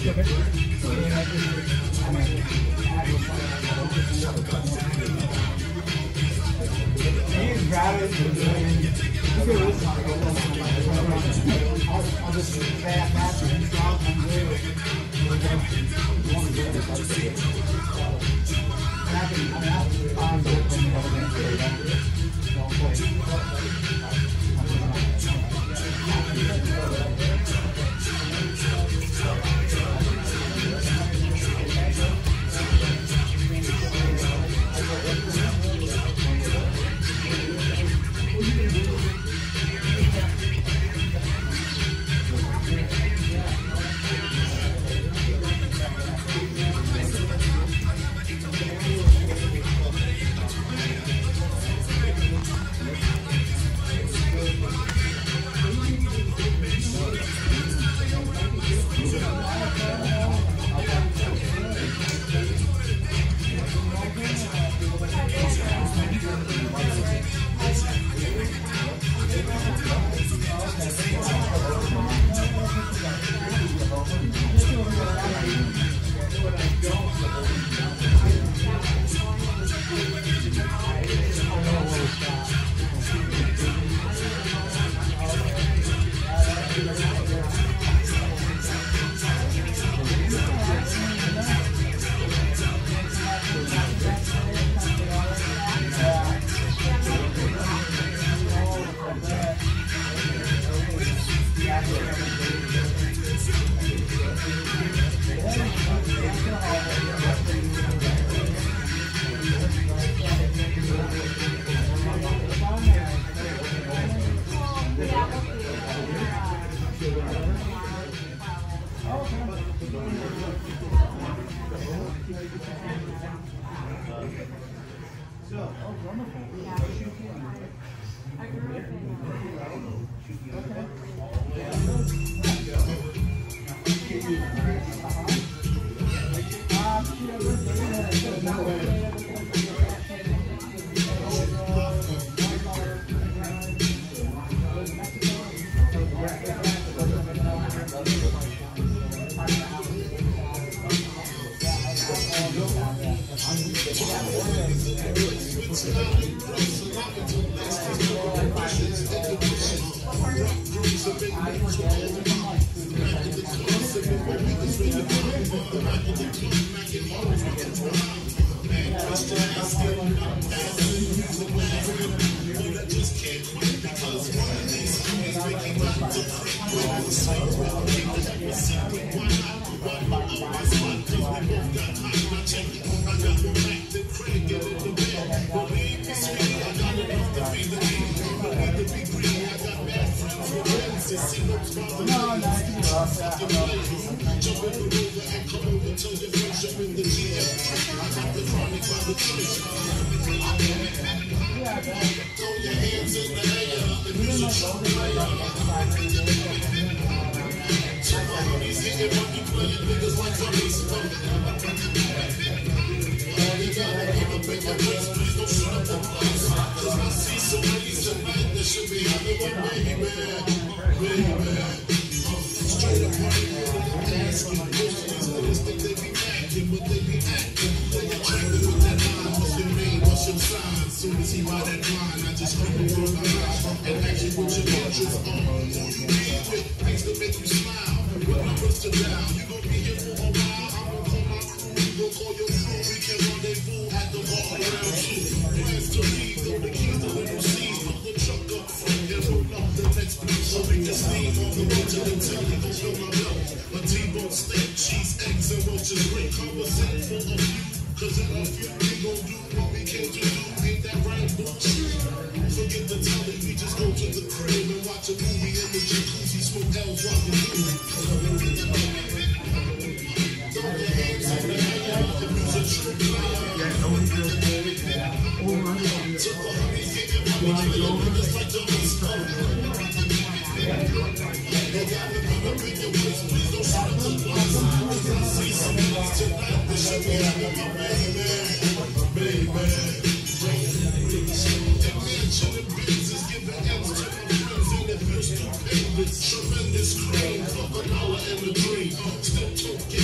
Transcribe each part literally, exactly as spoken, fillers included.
grab it. You can listen. I'll, I'll just say that after you drop and do it. You want to do it. And I can, I mean, I'll find it when you're going to do it. Don't play. Tremendous cream of an hour and a dream. Still talking.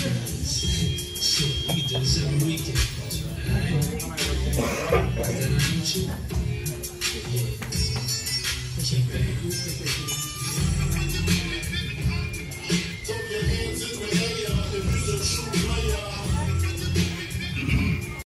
Shit, we can do this every weekend. Alright. Then I need you.